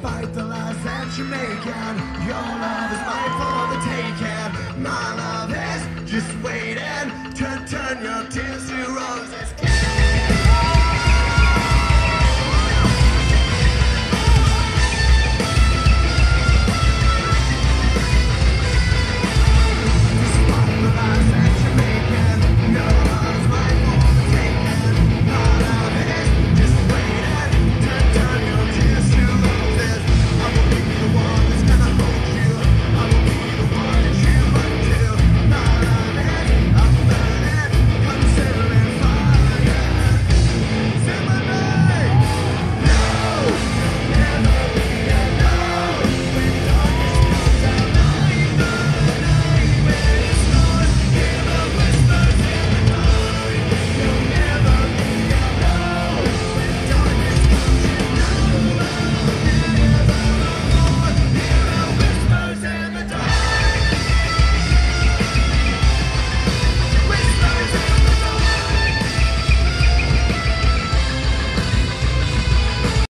despite the lies that you're making. Your love is mine for the taking. My love is just waiting to turn your tears